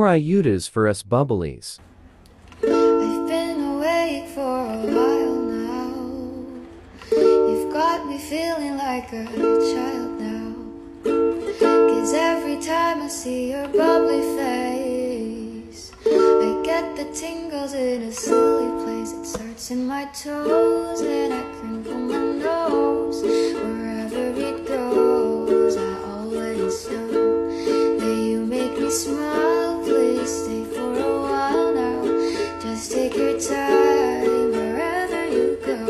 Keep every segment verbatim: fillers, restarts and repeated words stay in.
iutas for us bubblies. I've been awake for a while now. You've got me feeling like a child now. 'Cause every time I see your bubbly face, I get the tingles in a silly place. It starts in my toes and I crinkle my nose. Wherever it goes, I always know that you make me smile. Please stay for a while now. Just take your time wherever you go.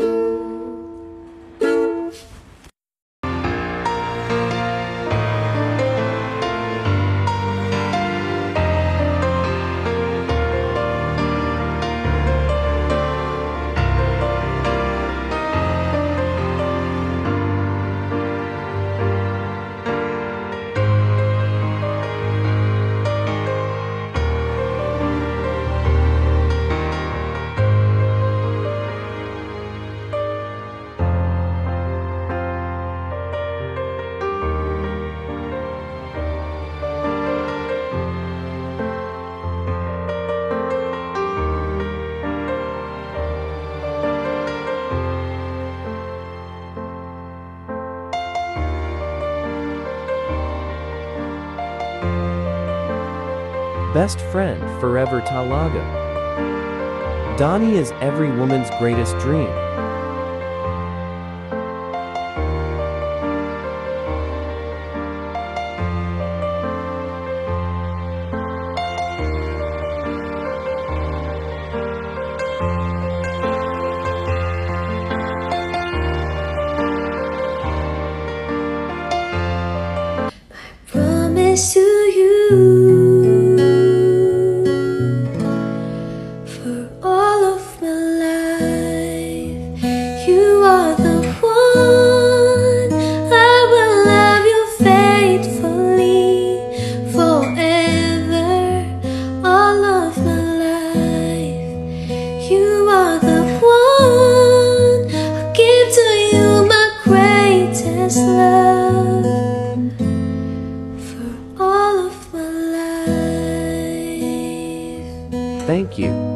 Best friend forever Talaga. Donnie is every woman's greatest dream. Promise to you. Thank you.